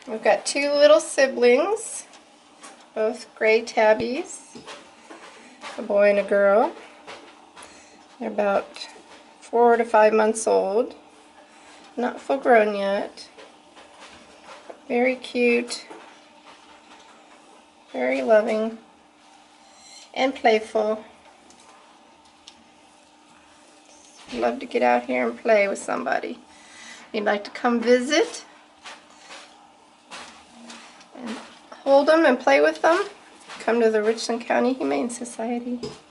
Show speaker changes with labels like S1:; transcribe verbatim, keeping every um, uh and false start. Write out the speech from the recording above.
S1: We've got two little siblings, both gray tabbies, a boy and a girl. They're about four to five months old, not full grown yet. Very cute, very loving, and playful. Love to get out here and play with somebody. If you'd like to come visit and hold them and play with them, come to the Richland County Humane Society.